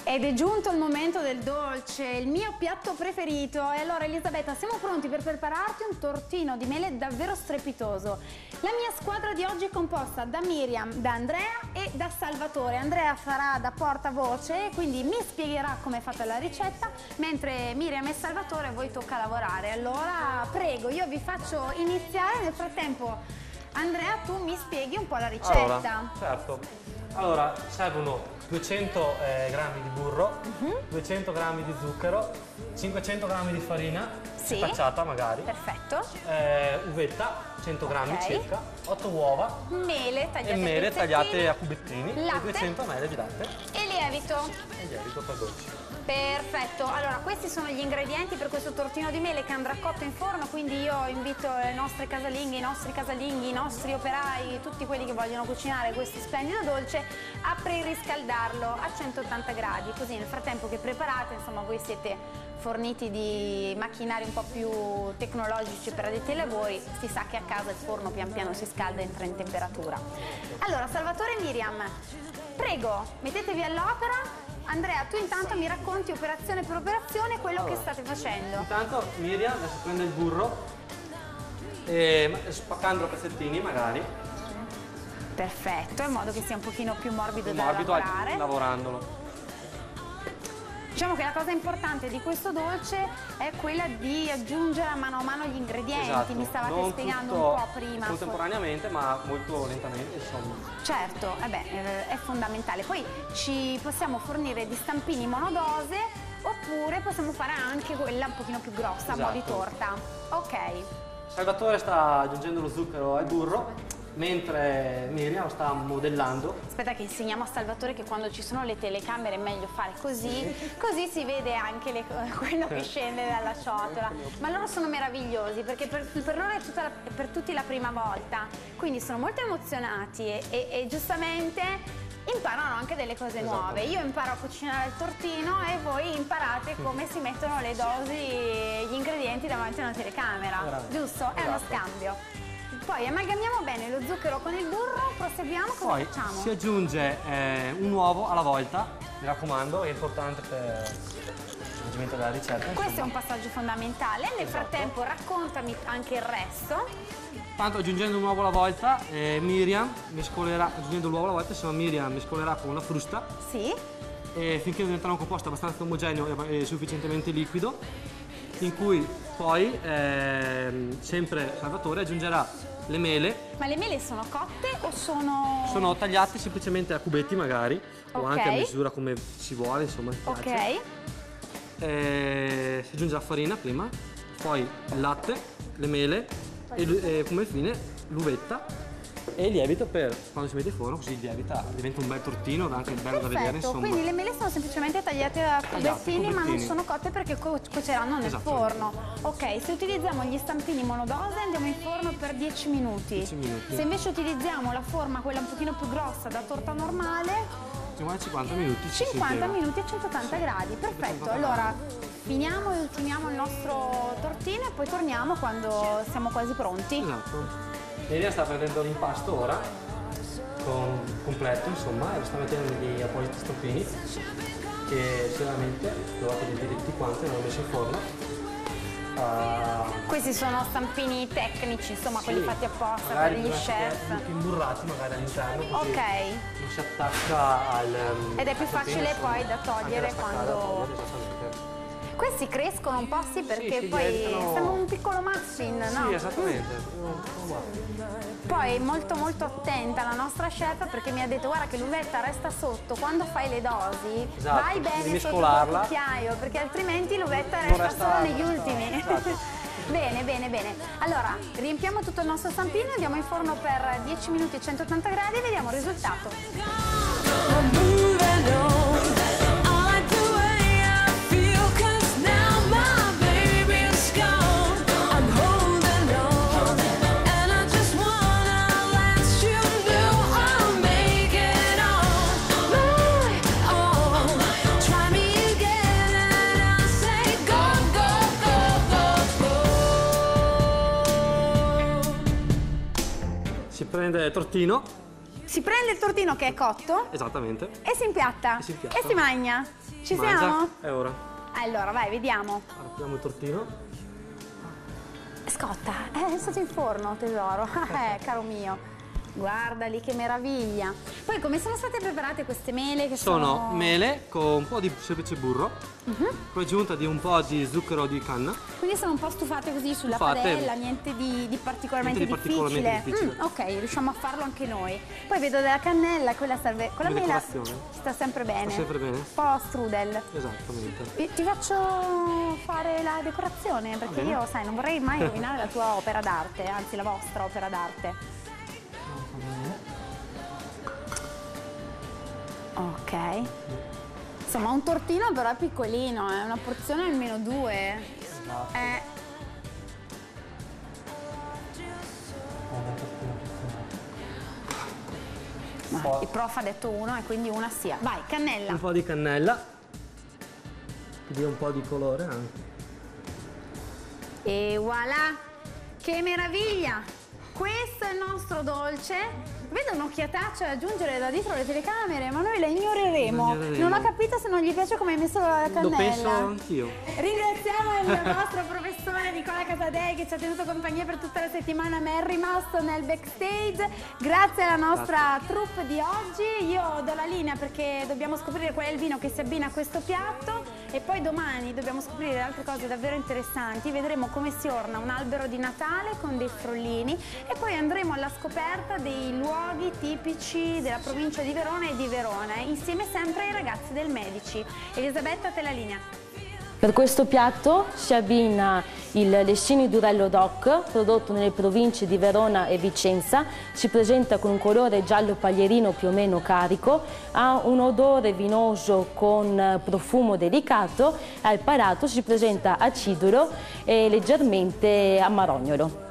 Ed è giunto il momento del dolce, il mio piatto preferito. E allora Elisabetta, siamo pronti per prepararti un tortino di mele davvero strepitoso. La mia squadra di oggi è composta da Miriam, da Andrea e da Salvatore. Andrea farà da portavoce, quindi mi spiegherà come è fatta la ricetta, mentre Miriam e Salvatore a voi tocca lavorare. Allora prego, io vi faccio iniziare, nel frattempo Andrea tu mi spieghi un po' la ricetta. Allora, certo. Allora, servono 200 grammi di burro, 200 grammi di zucchero, 500 grammi di farina, spacciata magari. Perfetto. Uvetta, 100 grammi circa, 8 uova, mele tagliate a cubettini, latte, e 200 ml di latte e lievito. E lievito per dolci. Perfetto, allora questi sono gli ingredienti per questo tortino di mele che andrà cotto in forno, quindi io invito le nostre casalinghe, i nostri casalinghi, i nostri operai, tutti quelli che vogliono cucinare questo splendido dolce a preriscaldarlo a 180 gradi, così nel frattempo che preparate, insomma voi siete forniti di macchinari un po' più tecnologici per addetti ai lavori, si sa che a casa il forno pian piano si scalda e entra in temperatura. Allora Salvatore e Miriam, prego, mettetevi all'opera. Andrea, tu intanto mi racconti operazione per operazione quello che state facendo. Intanto Miriam adesso prende il burro, spaccandolo a pezzettini magari. Perfetto, in modo che sia un pochino più morbido da lavorare. Lavorandolo. Diciamo che la cosa importante di questo dolce è quella di aggiungere a mano gli ingredienti, esatto. Mi stavate non spiegando un po' prima. Contemporaneamente, ma molto lentamente, insomma. Certo, è fondamentale. Poi ci possiamo fornire di stampini monodose oppure possiamo fare anche quella un pochino più grossa, a mo' di torta. Ok. Salvatore sta aggiungendo lo zucchero al burro, mentre Miriam lo sta modellando. Aspetta che insegniamo a Salvatore che quando ci sono le telecamere è meglio fare così, così si vede anche quello che scende dalla ciotola. Ma loro sono meravigliosi perché per loro è per tutti la prima volta, quindi sono molto emozionati e giustamente imparano anche delle cose nuove. Io imparo a cucinare il tortino e voi imparate come si mettono le dosi e gli ingredienti davanti a una telecamera, giusto? È uno scambio. Poi amalgamiamo bene lo zucchero con il burro, proseguiamo, cosa facciamo? Si aggiunge un uovo alla volta, mi raccomando, è importante per il svolgimento della ricetta. Questo è un passaggio fondamentale, nel frattempo raccontami anche il resto. Tanto aggiungendo un uovo alla volta, Miriam mescolerà, aggiungendo l'uovo alla volta, se no Miriam mescolerà con la frusta. Sì. Finché diventerà un composto abbastanza omogeneo e sufficientemente liquido, in cui poi sempre Salvatore aggiungerà le mele. Ma le mele sono cotte o sono... Sono tagliate semplicemente a cubetti magari, o anche a misura come si vuole, insomma. Ok. Si aggiunge la farina prima, poi il latte, le mele e come fine l'uvetta e il lievito per quando si mette in forno, così diventa un bel tortino, anche bello da vedere, insomma. Quindi le mele sono semplicemente tagliate a cubettini, ma non sono cotte perché cuoceranno nel forno. Ok, se utilizziamo gli stampini monodose andiamo in forno per 10 minuti. 10 minuti. Se invece utilizziamo la forma, quella un pochino più grossa da torta normale, 50 minuti. 50 minuti a 180 gradi, perfetto. Allora finiamo e ultimiamo il nostro tortino e poi torniamo quando siamo quasi pronti. Esatto. Miriam sta prendendo l'impasto ora, completo insomma, e lo sta mettendo negli appositi stampini che sicuramente dovete vedere tutti quanti, l'hanno messo in forno. Questi sono stampini tecnici, insomma, quelli fatti apposta per gli chef. Imburrati magari all'interno, così non si attacca al... Ed è più facile poi da togliere quando... Questi crescono un po', sì, perché poi sembra un piccolo muffin, no? Sì, esattamente. Poi molto molto attenta la nostra chef perché mi ha detto guarda che l'uvetta resta sotto, quando fai le dosi vai bene sotto il cucchiaio perché altrimenti l'uvetta resta solo negli ultimi. Bene, bene, bene. Allora, riempiamo tutto il nostro stampino, andiamo in forno per 10 minuti e 180 gradi e vediamo il risultato. Si prende il tortino. Si si prende il tortino che è cotto. Esattamente. E si impiatta. E si impiatta. E si mangia. Ci Mangia. siamo? È ora. Allora, vai, vediamo. Allora, apriamo il tortino. Scotta, è stato in forno, tesoro. Caro mio. Guarda lì che meraviglia. Poi come sono state preparate queste mele che Sono mele con un po' di semplice burro, poi aggiunta di un po' di zucchero di canna. Quindi sono un po' stufate così sulla Stufate. padella, niente di particolarmente difficile. Ok, riusciamo a farlo anche noi. Poi vedo della cannella, quella serve. Con la Come mela decorazione. sta sempre bene. Sta sempre bene? Un po' strudel. Esattamente. Ti faccio fare la decorazione perché io, sai, non vorrei mai rovinare la tua opera d'arte, anzi la vostra opera d'arte. Ok. Insomma, un tortino però è piccolino, è una porzione almeno 2. Ma il prof ha detto 1 e quindi una sia. Vai, cannella. Un po' di cannella, che dia un po' di colore anche. E voilà! Che meraviglia! Questo è il nostro dolce. Vedo un'occhiataccia da aggiungere da dietro le telecamere, ma noi la ignoreremo. Non ho capito se non gli piace come hai messo la cannella. Lo penso anch'io. Ringraziamo il nostro professore Nicola Casadei che ci ha tenuto compagnia per tutta la settimana, ma è rimasto nel backstage. Grazie alla nostra troupe di oggi. Io do la linea perché dobbiamo scoprire qual è il vino che si abbina a questo piatto e poi domani dobbiamo scoprire altre cose davvero interessanti. Vedremo come si orna un albero di Natale con dei frollini e poi andremo alla scoperta dei luoghi tipici della provincia di Verona e di Verona, insieme sempre ai ragazzi del Medici. Elisabetta, te la linea. Per questo piatto si abbina il Lessini Durello DOC, prodotto nelle province di Verona e Vicenza, si presenta con un colore giallo paglierino più o meno carico, ha un odore vinoso con profumo delicato, al palato si presenta acidulo e leggermente amarognolo.